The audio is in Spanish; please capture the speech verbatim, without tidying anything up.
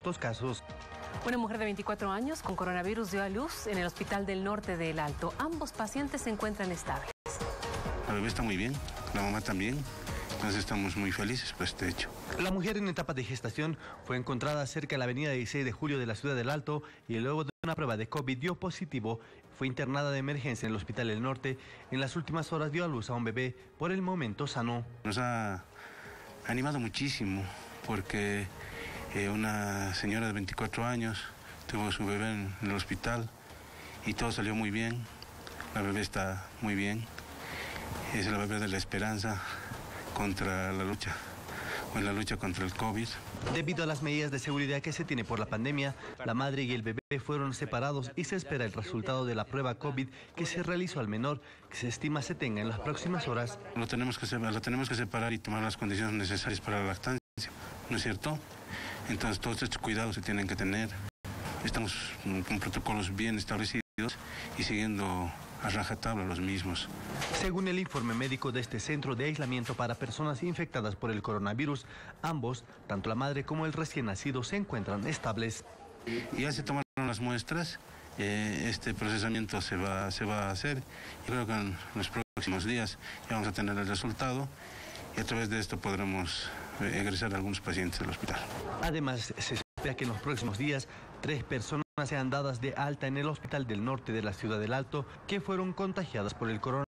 estos casos. Una mujer de veinticuatro años con coronavirus dio a luz en el Hospital del Norte de El Alto. Ambos pacientes se encuentran estables. La bebé está muy bien, la mamá también. Entonces estamos muy felices por este hecho. La mujer en etapa de gestación fue encontrada cerca de la avenida dieciséis de julio de la ciudad del Alto y luego de una prueba de COVID dio positivo. Fue internada de emergencia en el Hospital del Norte. En las últimas horas dio a luz a un bebé, por el momento sano. Nos ha animado muchísimo porque eh, una señora de veinticuatro años tuvo su bebé en el hospital y todo salió muy bien. La bebé está muy bien. Es la bebé de la esperanza contra la lucha, o en la lucha contra el COVID. Debido a las medidas de seguridad que se tiene por la pandemia, la madre y el bebé fueron separados y se espera el resultado de la prueba COVID que se realizó al menor, que se estima se tenga en las próximas horas. Lo tenemos que separar, lo tenemos que separar y tomar las condiciones necesarias para la lactancia, ¿no es cierto? Entonces todos estos cuidados se tienen que tener. Estamos con protocolos bien establecidos y siguiendo a rajatabla los mismos. Según el informe médico de este centro de aislamiento para personas infectadas por el coronavirus, ambos, tanto la madre como el recién nacido, se encuentran estables. Ya se tomaron las muestras, eh, este procesamiento se va, se va a hacer y creo que en los próximos días ya vamos a tener el resultado y a través de esto podremos eh, egresar a algunos pacientes del hospital. Además, se espera que en los próximos días tres personas sean dadas de alta en el Hospital del Norte de la ciudad del Alto que fueron contagiadas por el coronavirus.